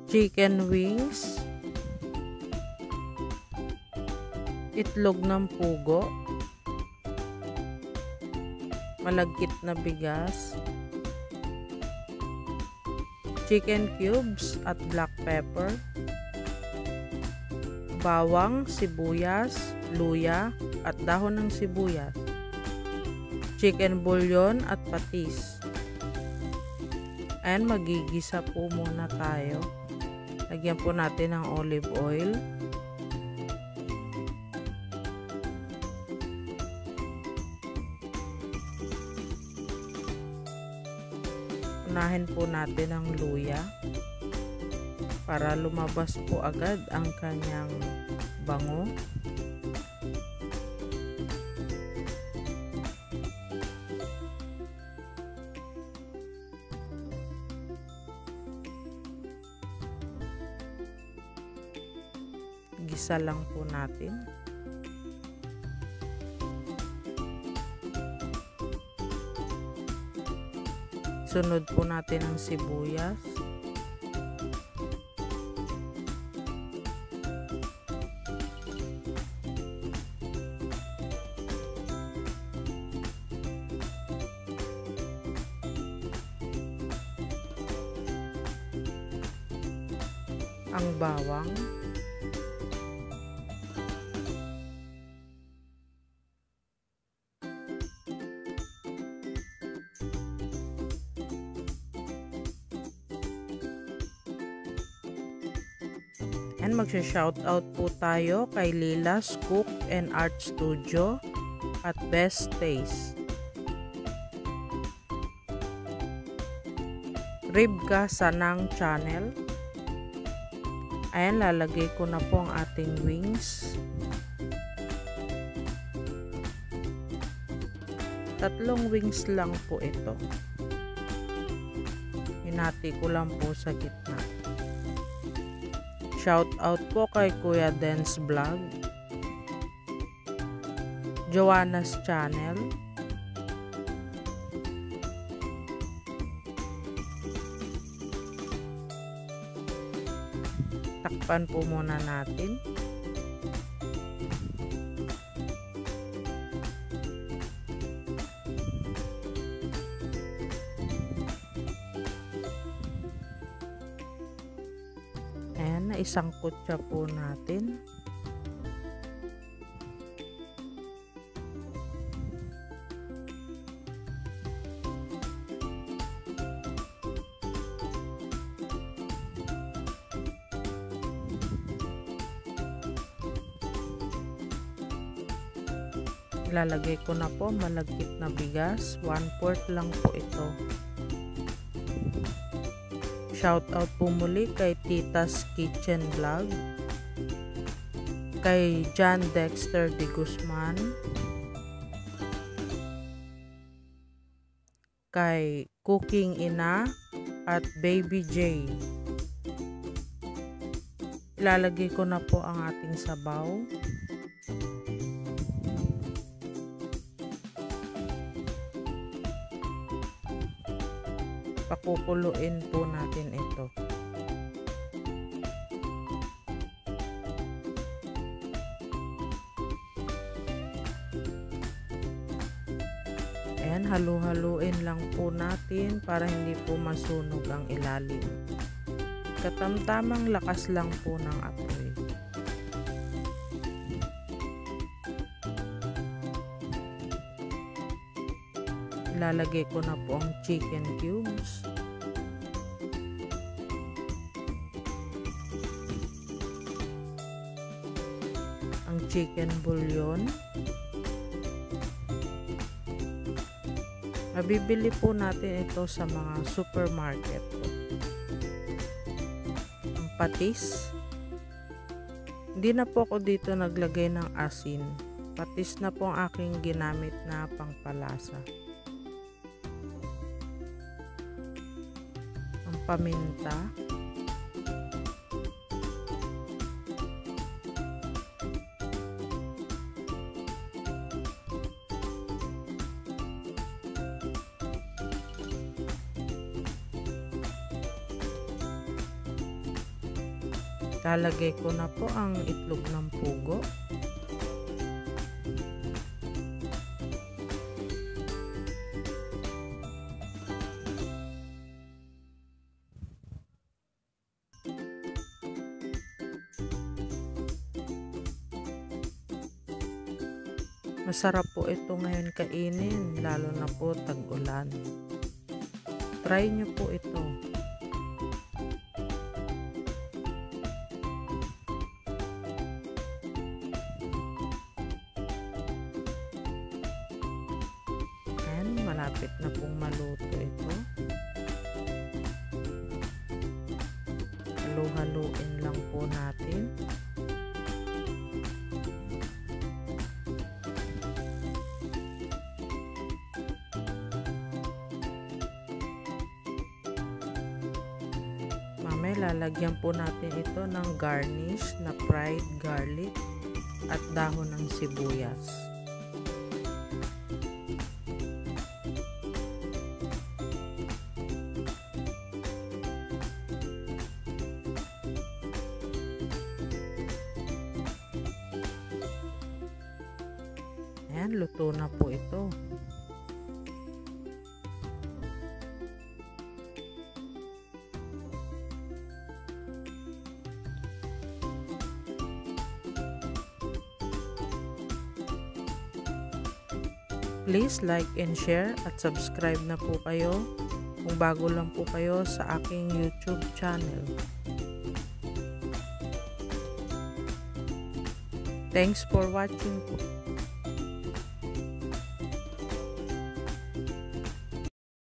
chicken wings, itlog ng pugo, malagkit na bigas, chicken cubes at black pepper, bawang, sibuyas, luya at dahon ng sibuyas, chicken bouillon at patis. And magigisa po muna tayo. Lagyan po natin ng olive oil. Unahin po natin ang luya para lumabas po agad ang kanyang bango. Gisa lang po natin. Sunod po natin ang sibuyas. Ang bawang. And magsha-shoutout po tayo kay Lila's Cook and Art Studio at Best Taste. Ribka Sanang Channel. Ayan, lalagay ko na po ang ating wings. 3 wings lang po ito. Hinati ko lang po sa gitna. Shout out po kay Kuya Dance Vlog, Joanna's Channel, takpan po muna natin. Ayan, isangkutsa po natin. Ilalagay ko na po malagkit na bigas, 1/4 lang po ito. Shout out po muli kay Tita's Kitchen Vlog, kay John Dexter de Guzman, kay Cooking Ina at Baby J. Ilalagay ko na po ang ating sabaw. Pakuluin po natin ito. Ayan, haluhaluin lang po natin para hindi po masunog ang ilalim. Katamtamang lakas lang po ng apoy. Ilalagay ko na po ang chicken cubes. Ang chicken bouillon. Mabibili po natin ito sa mga supermarket. Ang patis. Hindi na po ako dito naglagay ng asin. Patis na po ang aking ginamit na pampalasa. Paminta, Lalagay ko na po ang itlog ng pugo. Masarap po ito ngayon kainin, lalo na po tag-ulan. Try nyo po ito. Ayan, malapit na pong maluto ito. Haluhaluin lang po natin. Mamaya lalagyan po natin ito ng garnish na fried garlic at dahon ng sibuyas. Ayan, luto na po ito. Please like and share at subscribe na po kayo kung bago lang po kayo sa aking YouTube channel. Thanks for watching po.